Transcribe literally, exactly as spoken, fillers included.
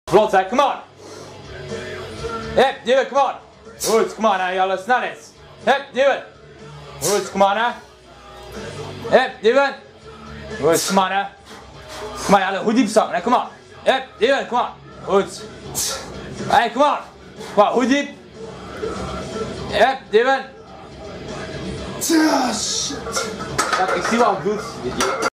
Vlot hè, come on. Hup, do it, come on. Goed, come on hè, Jelle, snel eens. Hup, do it. Goed, come on hè. Hup, do it. Goed, come on hè. Come on Jelle, goed diep zakken hè, come on. Hup, do it, come on. Goed. Hey, come on. Kom on, goed diep. Hup, do it. Ah, shit. Kijk, ik zie wat het doet.